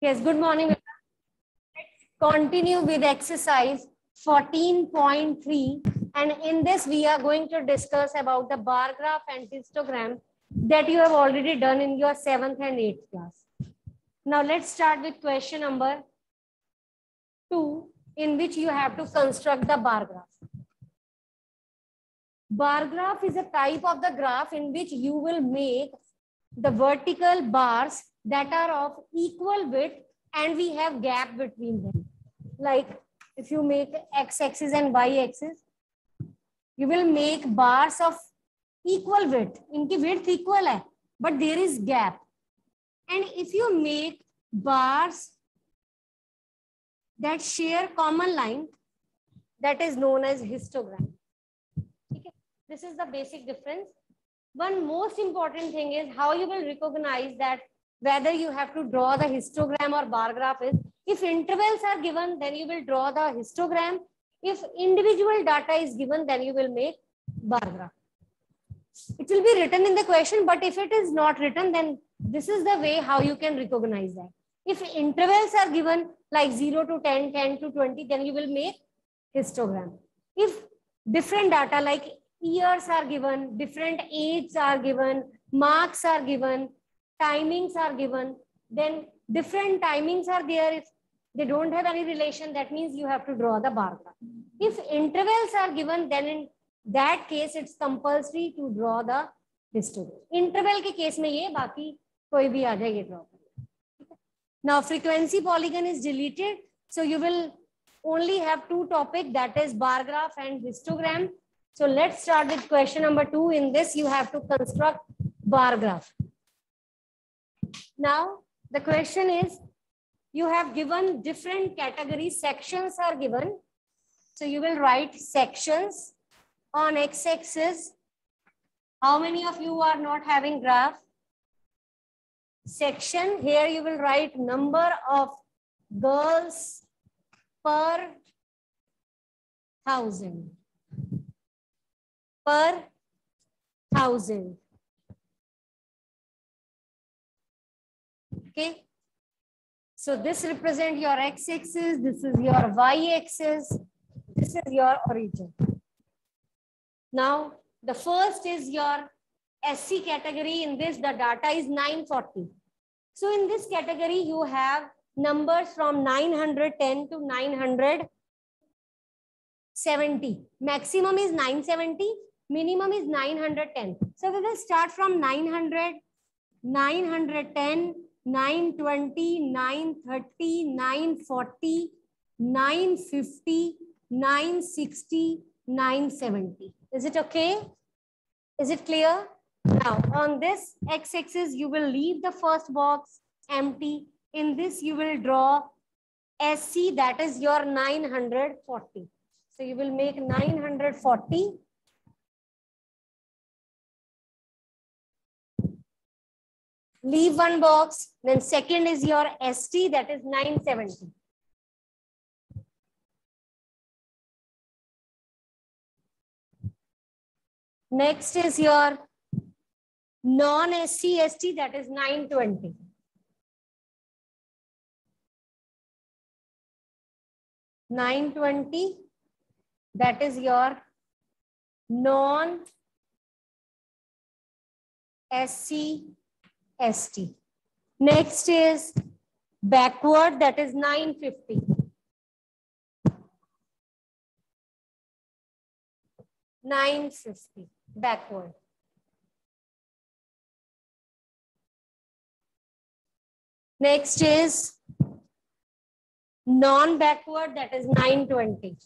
Yes, good morning. Let's continue with exercise 14.3, and in this we are going to discuss about the bar graph and histogram that you have already done in your 7th and 8th class. Now let's start with question number 2, in which you have to construct the bar graph. Bar graph is a type of the graph in which you will make the vertical bars that are of equal width and we have gap between them. Like if you make x-axis and y-axis, you will make bars of equal width. Inki width equal hai, but there is gap. And if you make bars that share common line, that is known as histogram. Okay? This is the basic difference. One most important thing is how you will recognize that whether you have to draw the histogram or bar graph is, if intervals are given, then you will draw the histogram. If individual data is given, then you will make bar graph. It will be written in the question, but if it is not written, then this is the way how you can recognize that. If intervals are given like 0 to 10, 10 to 20, then you will make histogram. If different data like years are given, different ages are given, marks are given, timings are given, then different timings are there. If they don't have any relation, that means you have to draw the bar graph. If intervals are given, then in that case, it's compulsory to draw the histogram. Interval ke case mein ye, baki koi bhi aa jaye draw. Now frequency polygon is deleted. So you will only have two topics, that is bar graph and histogram. So let's start with question number 2. In this, you have to construct bar graph. Now, the question is, you have given different categories, sections are given. So you will write sections on x-axis. How many of you are not having graph? Section, here you will write number of girls per 1,000. Per 1,000. Okay. So this represents your x-axis. This is your y-axis. This is your origin. Now, the first is your SC category. In this, the data is 940. So in this category, you have numbers from 910 to 970. Maximum is 970. Minimum is 910. So we will start from 900, 910, 920, 930, 940, 950, 960, 970. Is it okay? Is it clear? Now, on this x-axis, you will leave the first box empty. In this, you will draw SC, that is your 940. So you will make 940. Leave one box. Then second is your ST, that is 970. Next is your non-SC ST, that is 920. $920, that is your non-SC ST. Next is backward, that is 950. $950 backward. Next is non-backward, that is 920.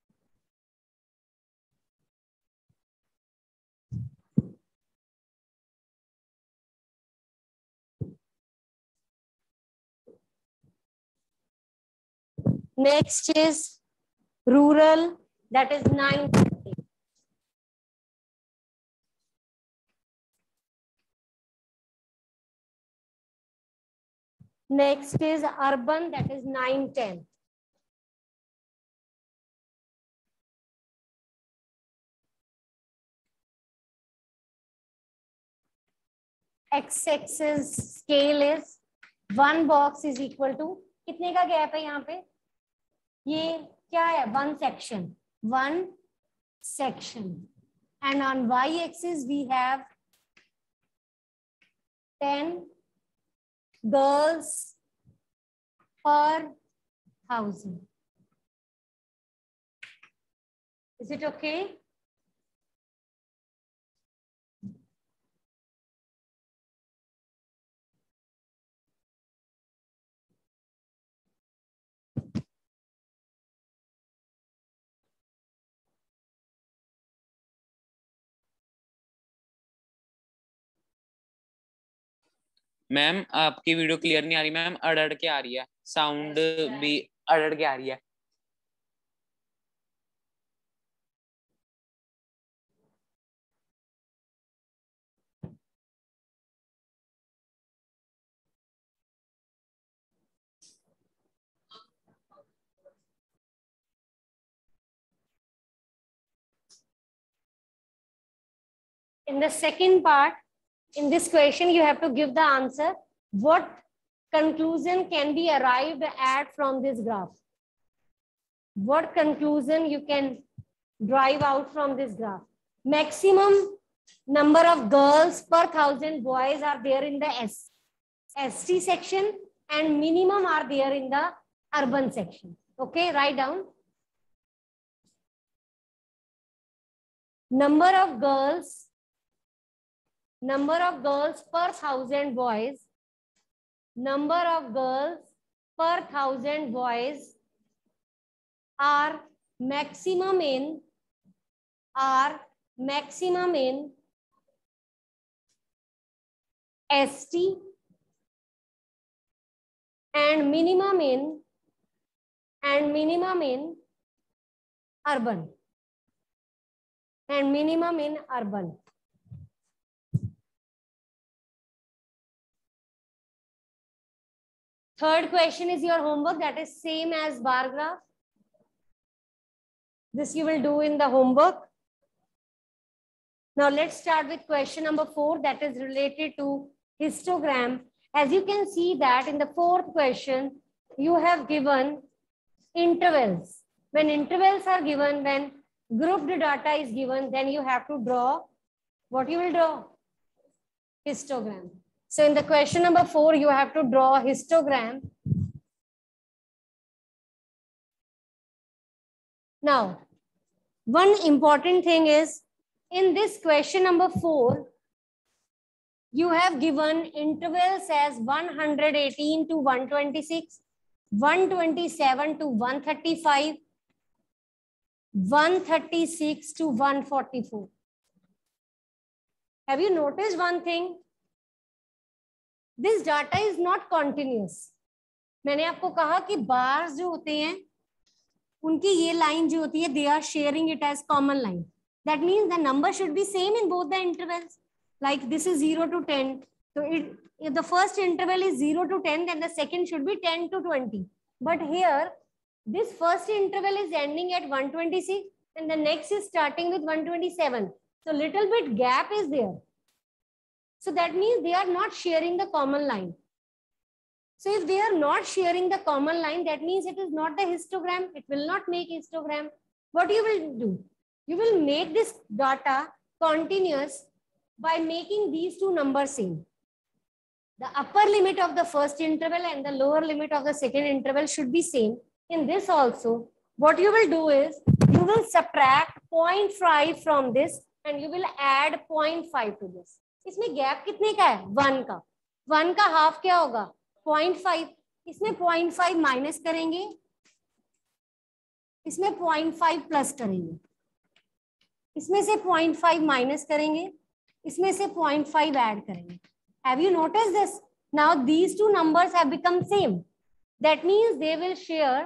Next is rural, that is 920. Next is urban, that is 910. X-axis scale is 1 box is equal to कितने का gap है यहाँ पे, ये क्या है, 1 section, 1 section, and on y-axis we have 10 girls per 1000. Is it okay? Ma'am आपकी video clear नहीं आ रही मैम, अड़ अड़ के आ रही है, साउंड भी अड़ अड़ के आ रही है। In the second part, in this question, you have to give the answer. What conclusion can be arrived at from this graph? What conclusion you can drive out from this graph? Maximum number of girls per 1000 boys are there in the ST section, and minimum are there in the urban section. Okay, write down. Number of girls per 1000 boys, number of girls per 1000 boys are maximum in ST and minimum in urban, Third question is your homework, that is same as bar graph. This you will do in the homework. Now let's start with question number 4, that is related to histogram. As you can see that in the fourth question, you have given intervals. When intervals are given, when grouped data is given, then you have to draw, what you will draw? Histogram. So in the question number 4, you have to draw a histogram. Now, one important thing is, in this question number 4, you have given intervals as 118 to 126, 127 to 135, 136 to 144. Have you noticed one thing? This data is not continuous. मैंने आपको कहा कि bars जो होते हैं, उनकी ये line जो होती है, they are sharing it as common line. That means the number should be same in both the intervals. Like this is 0 to 10. So if the first interval is 0 to 10, then the second should be 10 to 20. But here, this first interval is ending at 126 and the next is starting with 127. So little bit gap is there. So that means they are not sharing the common line. So if they are not sharing the common line, that means it is not the histogram. It will not make histogram. What you will do? You will make this data continuous by making these two numbers same. The upper limit of the first interval and the lower limit of the second interval should be same. In this also, what you will do is, you will subtract 0.5 from this and you will add 0.5 to this. इसमें gap कितने का है? 1 का. 1 का half क्या होगा? 0.5. इसमें 0.5 minus करेंगे, इसमें 0.5 प्लस करेंगे, इसमें से 0.5 माइनस करेंगे, इसमें से 0.5 ऐड करेंगे. Have you noticed this? Now these two numbers have become same. That means they will share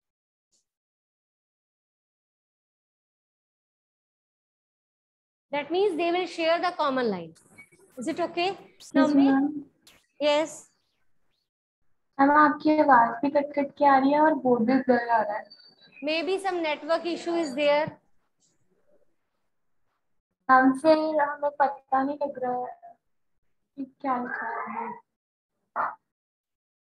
the common line. Is it okay? Now, yes. Ma'am आपकी आवाज भी कट कट के आ रही है और बोर्ड भी ब्लर आ रहा है. Maybe some network issue is there. हम फिर हमें पता नहीं लग रहा है कि क्या लिखा है.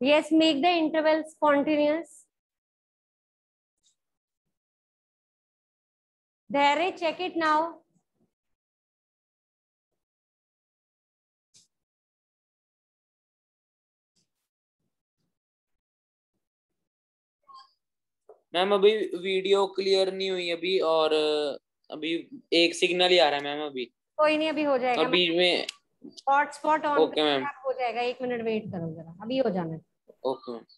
Yes, make the intervals continuous. There, check it now. Ma'am अभी वीडियो क्लियर नहीं हुई अभी, और अभी एक सिग्नल ही आ रहा है मैम अभी। कोई नहीं, अभी हो जाएगा। अभी में हॉटस्पॉट ऑन ओके मैम, हो जाएगा। 1 मिनट वेट करो जरा, अभी हो जाना है। Okay ma'am.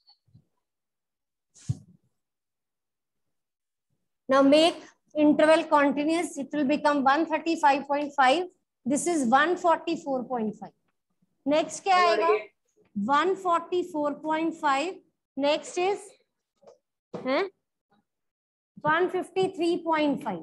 Now make interval continuous. It will become 135.5. This is 144.5. Next क्या आएगा? 144.5. Next is 153.5.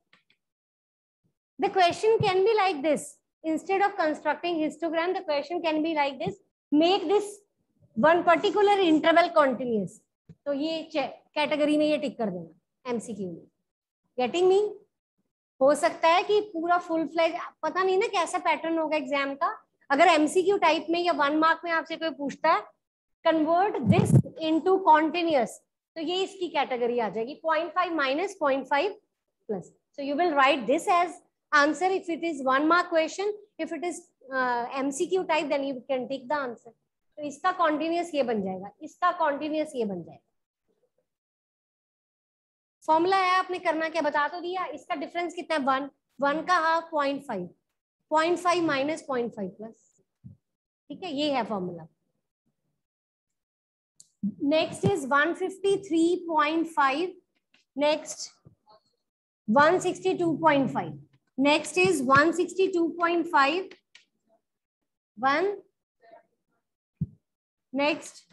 The question can be like this. Instead of constructing histogram, the question can be like this. Make this one particular interval continuous. तो ये category में ये टिक कर देना MCQ में। Getting me? हो सकता है कि पूरा फुल फ्लेज, पता नहीं ना कैसा पैटर्न होगा एग्जाम का। अगर एमसीक्यू टाइप में या 1 मार्क में आपसे कोई पूछता है कन्वर्ट दिस इनटू कॉन्टिन्यूअस, तो ये इसकी कैटेगरी आ जाएगी 0.5 minus 0.5 plus. So you will write this as answer if it is 1 mark question. If it is MCQ type then you can take the answer. तो इसका कॉन्टिन्यूअस ये बन जाएगा, इसका कॉन्टिन्यूअस ये बन जाएगा। फॉर्मूला है, आपने करना क्या बता तो दिया। इसका डिफरेंस कितना है? 1, 1 का हाफ 0.5, 0.5 माइनस 0.5 प्लस। ठीक है, ये है formula. Next is 153.5, next 162.5, next is 162.5, 1 next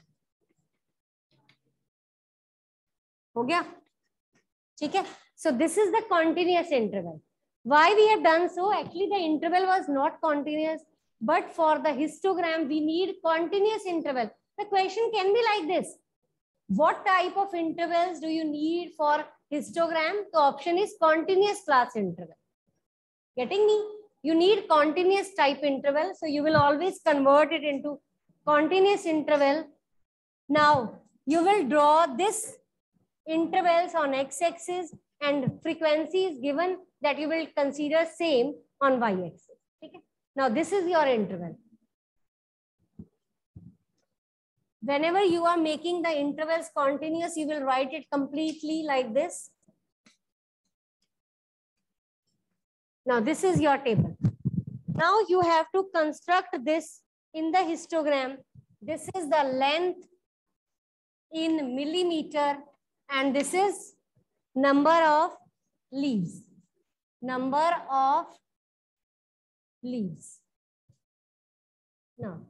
हो गया। ठीक है, so this is the continuous interval. Why we have done so? Actually the interval was not continuous, but for the histogram we need continuous interval. The question can be like this: what type of intervals do you need for histogram? The option is continuous class interval. Getting me? You need continuous type interval, so you will always convert it into continuous interval. Now you will draw this intervals on x-axis and frequencies given that you will consider same on y-axis. Okay? Now this is your interval. Whenever you are making the intervals continuous, you will write it completely like this. Now this is your table. Now you have to construct this in the histogram. This is the length in millimeter. And this is number of leaves. Number of leaves. Now,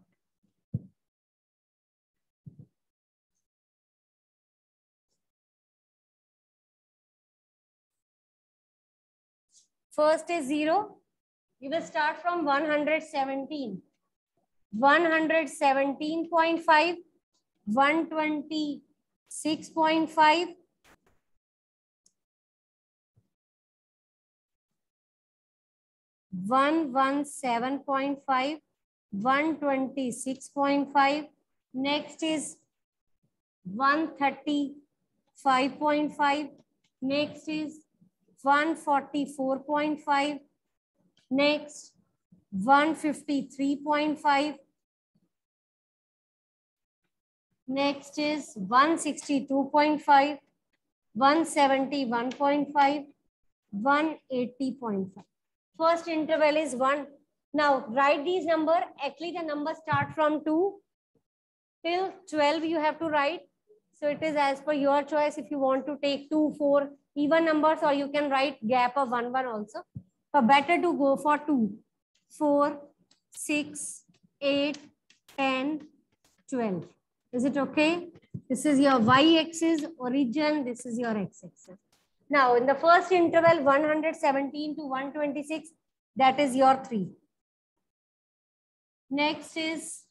first is 0. You will start from 117. 117.5, 126.5, 117.5, 126.5. Next is 135.5. Next is 144.5. Next 153.5. Next is 162.5, 171.5, 180.5. First interval is 1. Now write these number. Actually the number start from 2 till 12 you have to write. So it is as per your choice if you want to take 2, 4 even numbers, or you can write gap of 1, 1 also. But better to go for 2, 4, 6, 8, 10, 12. Is it okay? This is your y-axis origin. This is your x-axis. Now, in the first interval, 117 to 126, that is your 3. Next is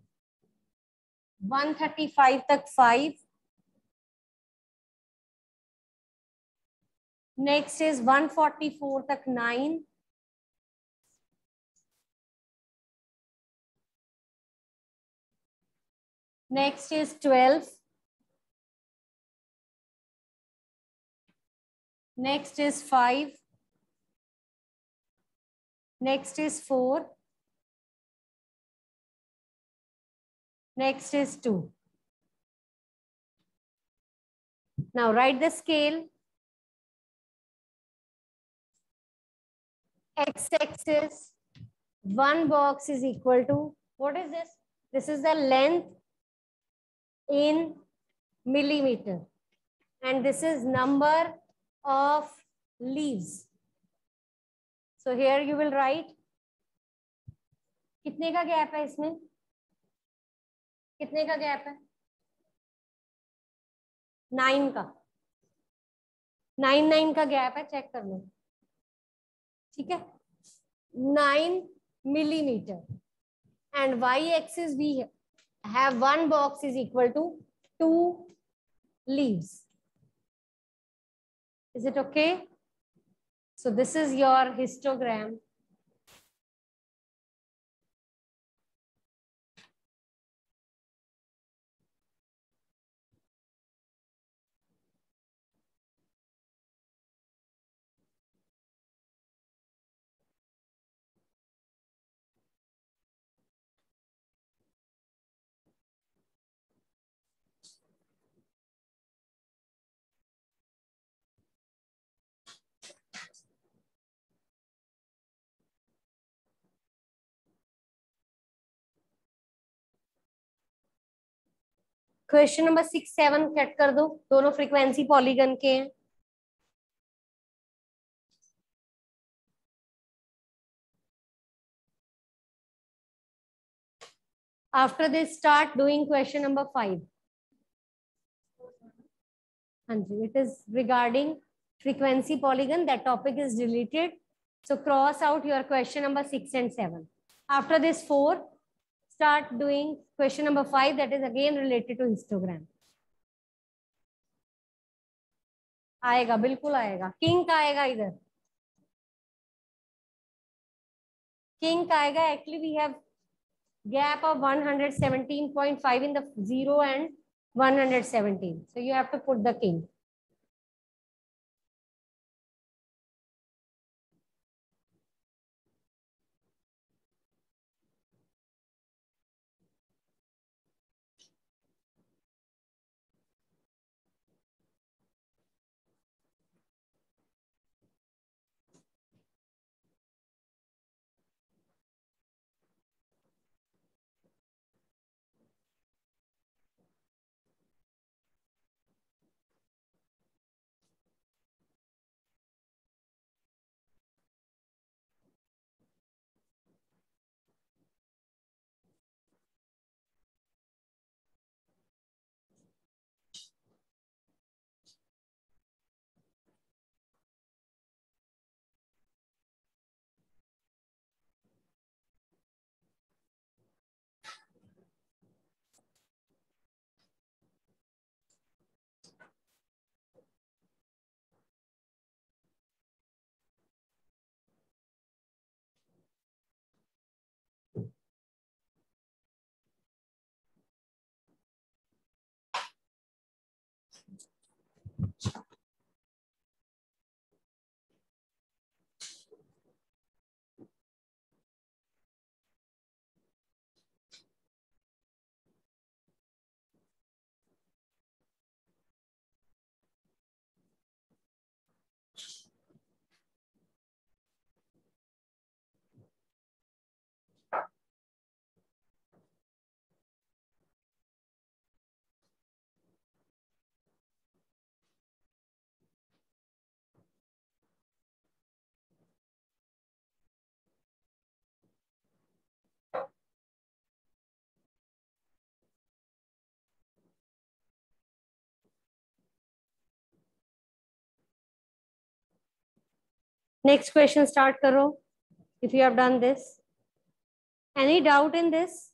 135 tak 5. Next is 144 tak 9. Next is 12. Next is 5. Next is 4. Next is 2. Now write the scale. X-axis, one box is equal to, what is this? This is the length in millimeter. And this is number of leaves. So here you will write, कितने का gap है इसमें? कितने का gap है? 9 का. 9 का gap है, चेक कर लो. ठीक है, 9 millimeter. And y-axis we have one box is equal to 2 leaves. Is it okay? So this is your histogram. Question number 6, 7 cut कर दो, दोनों फ्रीक्वेंसी पॉलीगन के हैं. After this, start doing question number 5. It is regarding frequency polygon. That topic is deleted. So cross out your question number 6 and 7. After this 4, start doing question number 5. That is again related to histogram. आएगा, बिल्कुल आएगा. Kink आएगा इधर. Kink आएगा. Actually, we have gap of 117.5 in the 0 and 117. So you have to put the kink. Next question start karo. If you have done this. Any doubt in this?